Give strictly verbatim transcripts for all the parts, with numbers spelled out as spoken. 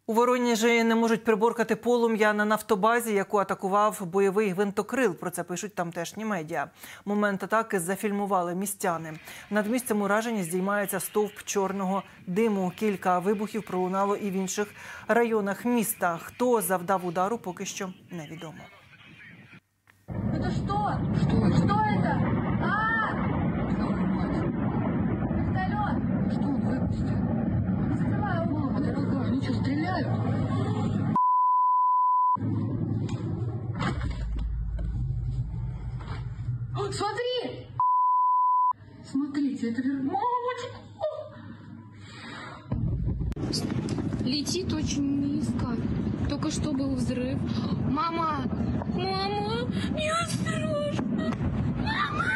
У Воронежі не можуть приборкати полум'я на нафтобазі, яку атакував бойовий гвинтокрил. Про це пишуть тамтешні медіа. Момент атаки зафільмували містяни. Над місцем ураження здіймається стовп чорного диму. Кілька вибухів пролунало і в інших районах міста. Хто завдав удару, поки що невідомо. Это что? Что? Что это? А! Вертолет! Что он выпустил? Не закрывай угол. Это какая? Они что, стреляют? О, смотри! Смотрите, это вер... Мамочка! Летит очень низко. Только что был взрыв. Мама! Мама! Неосторожно! Мама!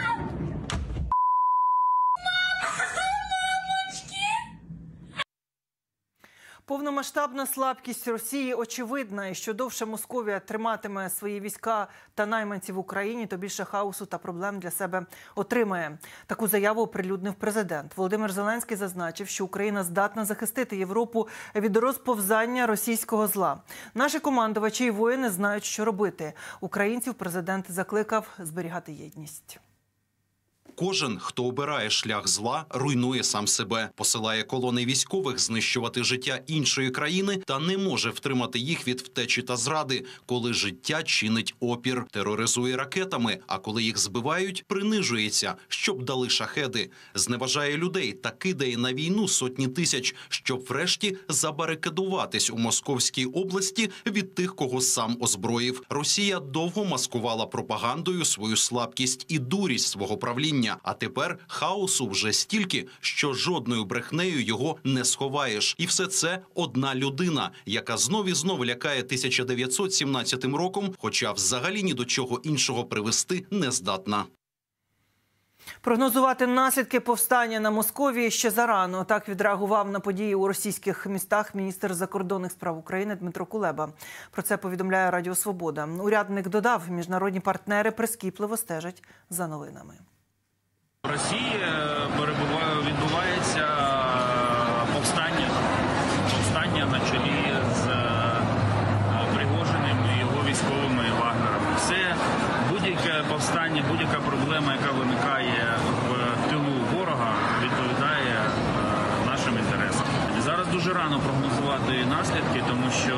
Повномасштабна слабкість Росії очевидна. І що довше Московія триматиме свої війська та найманців в Україні, то більше хаосу та проблем для себе отримає. Таку заяву оприлюднив президент. Володимир Зеленський зазначив, що Україна здатна захистити Європу від розповзання російського зла. Наші командувачі і воїни знають, що робити. Українців президент закликав зберігати єдність. Кожен, хто обирає шлях зла, руйнує сам себе, посилає колони військових знищувати життя іншої країни та не може втримати їх від втечі та зради, коли життя чинить опір, тероризує ракетами, а коли їх збивають, принижується, щоб дали шахеди, зневажає людей та кидає на війну сотні тисяч, щоб врешті забарикадуватись у Московській області від тих, кого сам озброїв. Росія довго маскувала пропагандою свою слабкість і дурість свого правління. А тепер хаосу вже стільки, що жодною брехнею його не сховаєш. І все це одна людина, яка знов і знов лякає тисяча дев'ятсот сімнадцятим роком, хоча взагалі ні до чого іншого привести не здатна. Прогнозувати наслідки повстання на Московії ще зарано. Так відреагував на події у російських містах міністр закордонних справ України Дмитро Кулеба. Про це повідомляє Радіо Свобода. Урядник додав, міжнародні партнери прискіпливо стежать за новинами. В Росії відбувається повстання, повстання на чолі з Пригожиним і його військовими Вагнером. Все, будь-яке повстання, будь-яка проблема, яка виникає в тилу ворога, відповідає нашим інтересам. І зараз дуже рано прогнозувати наслідки, тому що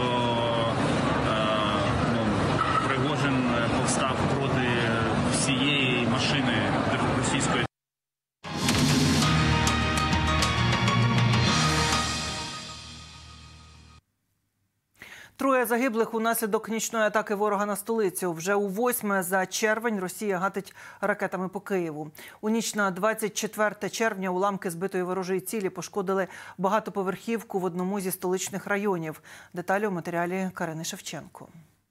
ну, Пригожин повстав проти всієї машини російської. Троє загиблих унаслідок нічної атаки ворога на столицю. Вже у восьме за червень Росія гатить ракетами по Києву. У ніч на двадцять четверте червня уламки збитої ворожої цілі пошкодили багатоповерхівку в одному зі столичних районів. Деталі у матеріалі Карини Шевченко.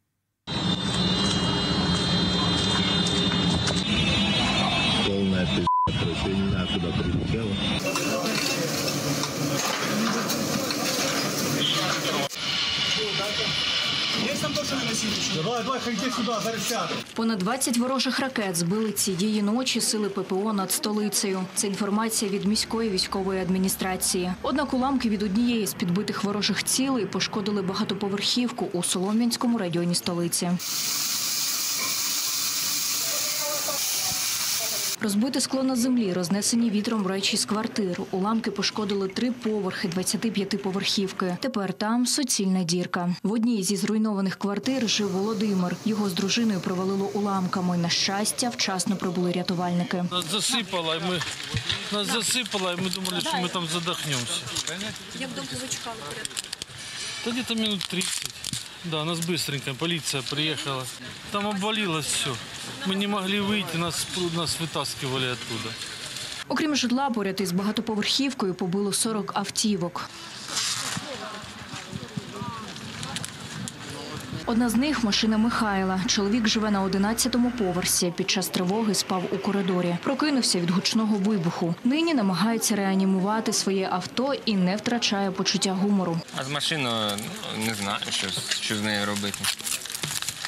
Полная пизда, короче, я не знаю, куда прилетела. Давай, давай, ходіть сюди, зараз сяде. Понад двадцять ворожих ракет збили цієї ночі сили ППО над столицею. Це інформація від міської військової адміністрації. Однак уламки від однієї з підбитих ворожих цілей пошкодили багатоповерхівку у Солом'янському районі столиці. Розбите скло на землі, рознесені вітром речі з квартир. Уламки пошкодили три поверхи двадцятип'ятиповерхівки. Тепер там суцільна дірка. В одній зі зруйнованих квартир жив Володимир. Його з дружиною провалило уламками. На щастя, вчасно прибули рятувальники. Нас засипало, і ми, нас засипало, і ми думали, що ми там задохнемося. Як довго ви чекали порядку? Та десь минут тридцять. Да, нас быстренько, полиция приехала. Там обвалилось все. Мы не могли выйти, нас, нас вытаскивали оттуда. Окрім житла, поряд із багатоповерхівкою побило сорок автівок. Одна з них – машина Михайла. Чоловік живе на одинадцятому поверсі. Під час тривоги спав у коридорі. Прокинувся від гучного вибуху. Нині намагається реанімувати своє авто і не втрачає почуття гумору. А з машиною не знаю, що, що з нею робити.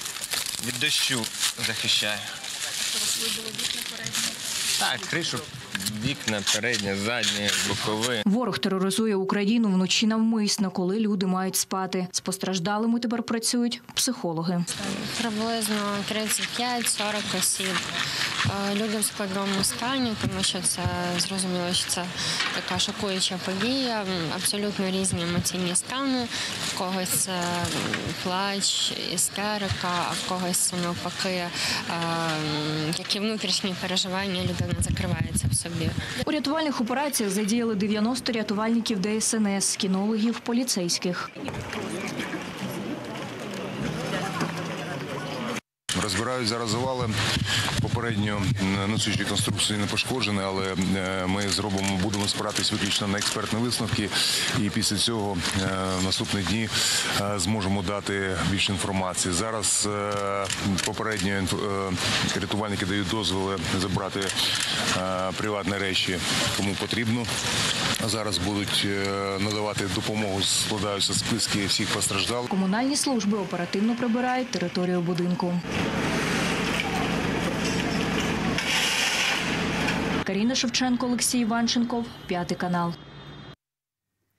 Від дощу захищає. Так, кришу вікна, переднє, заднє, бокове. Ворог тероризує Україну вночі навмисно, коли люди мають спати. З постраждалими тепер працюють психологи. Приблизно тридцять п'ять сорок осіб. Е, Люди в складному стані, тому що це зрозуміло, що це така шокуюча подія. М, Абсолютно різні емоційні стани. В когось це плач, істерика, а в когось це навпаки е, такі внутрішні переживання, людина закривається в собі. У рятувальних операціях задіяли дев'яносто рятувальників Де Ес Ен Ес, кінологів, поліцейських. Розбирають зараз завали. Попередньо несучі конструкції не пошкоджені, але ми зробимо, будемо спиратись виключно на експертні висновки. І після цього в наступні дні зможемо дати більше інформації. Зараз попередньо рятувальники дають дозволи забрати приватні речі, кому потрібно. Зараз будуть надавати допомогу, складаються списки всіх постраждалих. Комунальні служби оперативно прибирають територію будинку. Каріна Шевченко, Олексій Іванченков, П'ятий канал.